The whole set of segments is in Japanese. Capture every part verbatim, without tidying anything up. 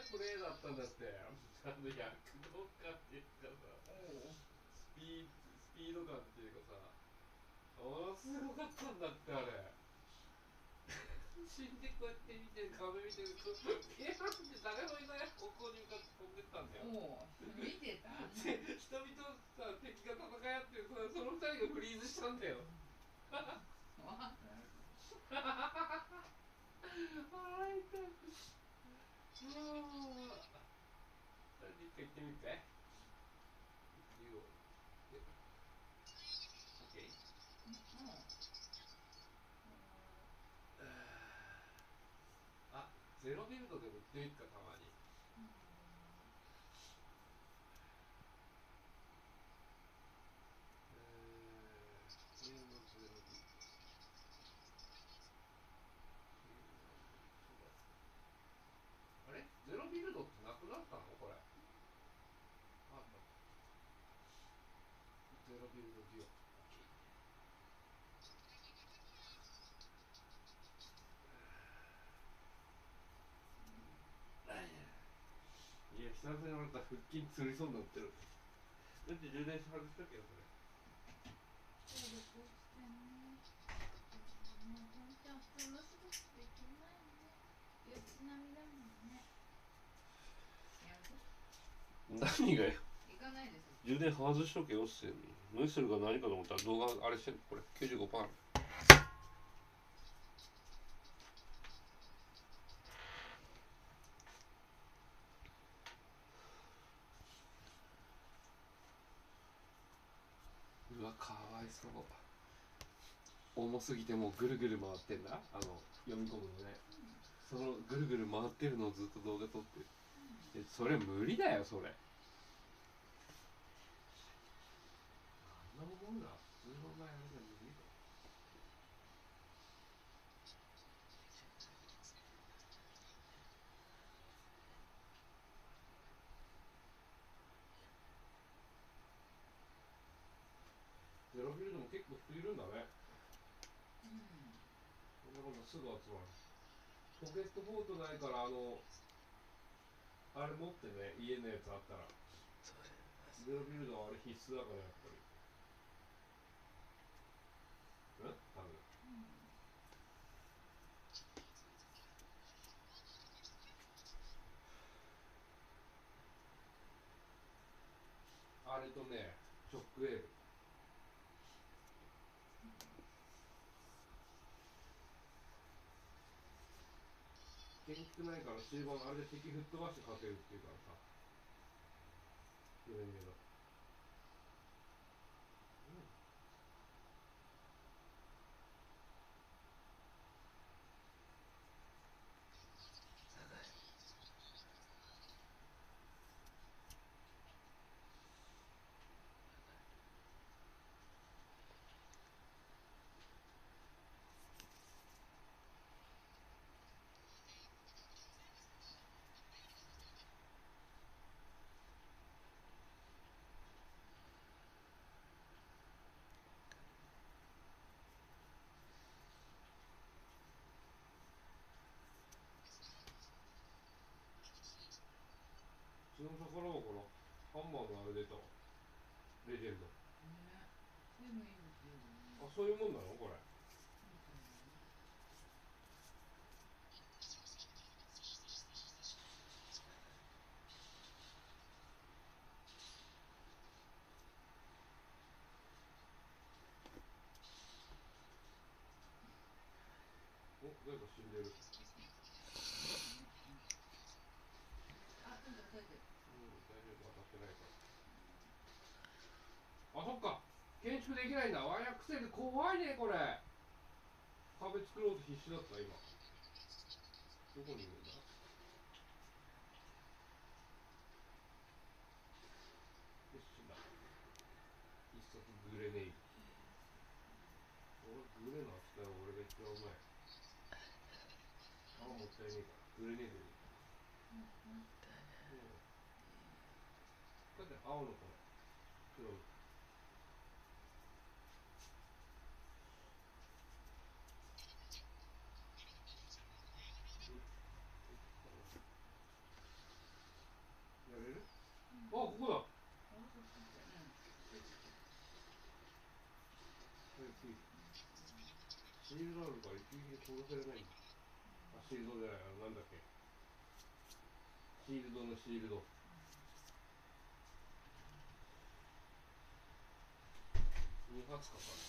プレーだったんだって。あの躍動感っていうかさ、スピースピード感っていうかさ、ものすごかったんだってあれ。死んでこうやって見てる壁見てるとピヤーンって誰もいない方向に向かって飛んでったんだよ。 おお、見てた。 で人々さ、敵が戦い合ってるさ、その二人がフリーズしたんだよ。 わあー痛い。もう一回行ってみて。You OK。あ、ゼロビルドでも行ってみるか、たまに。えー、ゲームゼロビルド。あれゼロビルドってなくなったのこれ。あ、ゼロビルドデュオ。いや、久々に俺た腹筋つりそうになってる。だって充電し外したけど、それ。 消毒してね。もう本当は普通の仕事できないね。四つ並みだもんね。やる？ 何がよ。 行かないです。 充電外しとけよっせん。無視するか何かと思ったら動画あれしてんのこれ きゅうじゅうごパーセント ある。うわ、かわいそう。重すぎてもうぐるぐる回ってんだ、あの読み込むのね。そのぐるぐる回ってるのをずっと動画撮ってる。え、それ無理だよ、それ。あんなもんな、普通の場合あれじゃ無理だよ。ゼロビルドも結構人いるんだね。 うん。 そんなことすぐ集まる。ポケットフォートないから、あのあれ持ってね、家のやつあったら。ゼロビルドはあれ必須だからやっぱり。うん、多分。あれとね、ショックウェーブ。建築ないから終盤あれで敵吹っ飛ばして勝てるっていうからさ。よねんめの。その宝はこのハンマーのあれ出たわ。レジェンド。 ね。でもいいですよね。 あ、そういうもんなのこれ。お、誰か死んでる。 あ、ちょっと大丈夫。 うん、大丈夫、当たってないから。あ、そっか。建築できないんだ。ワイヤー癖で怖いね、これ。壁作ろうと必死だった、今。どこにいるんだ。よし、死んだ。必殺グレネイド。俺、グレの扱いは俺が一番うまい。あ、もったいねえから。グレネイドに。うん。だって青のこれ。黒の。 シールドあるから一撃で殺せれないんだ。あ、シールドじゃない、あのなんだっけ、シールドのシールドに発かかる。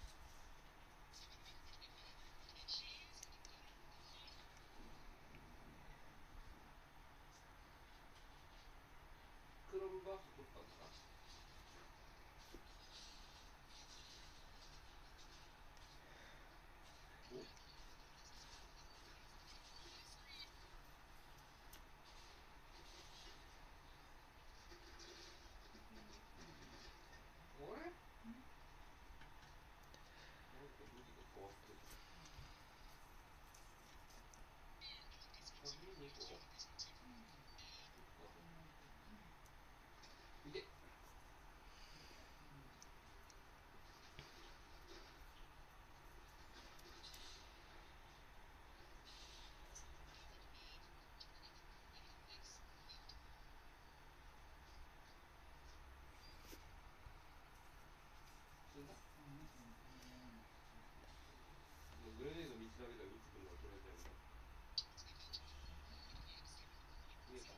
クロムバース取ったんだ。おあれなんか武器が変わってる。あ、見に行こう。いけ。死んだ。もうグレネード道投げたら撃つのはとりあえずやめた。逃げた。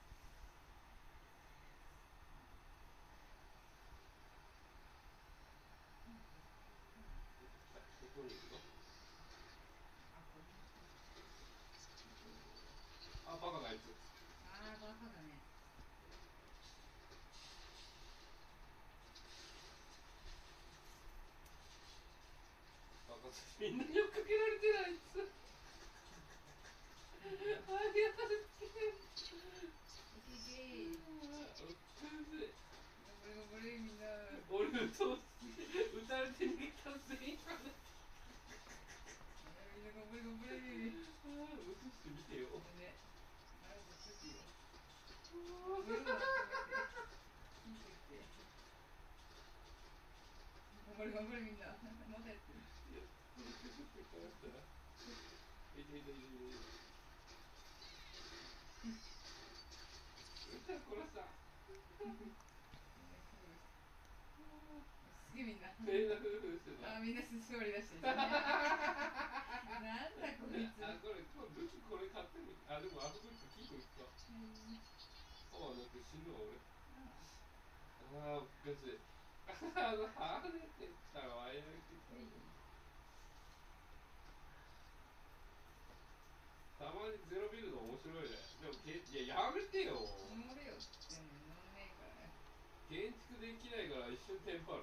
どこにいるの？あ、バカなあいつ。 あー、バカだね。 バカすみんなに追っかけられてるあいつ。あ、やだっけ。 いけいけ。頑張れ頑張れみんな。 俺撃とう撃たれて逃げたぜ今ね。 みんな頑張れ頑張れ。 ああ、映してみてよ。 ね。あれちょっといいよ。ブルーを集めて。見てきて。頑張れ頑張れみんな。まだやってる。 いや、これちょっと変わったら。いていていていて。撃ったら殺した。 すげえみんな。 みんなフーフーしてた。 あ、みんな座り出してる。なんだこいつ。 あ、これ、これ武器これ買ってみ。あ、でもあそこ行くキーコ行くか。あ、だって死ぬわ俺。ああ、おかしい。あの、はねてったわ、やめてた。たまにゼロビルド面白いね。でもけ、いや、やめてよ。 乗れよっても乗んねえから。 建築できないから一瞬テンパる。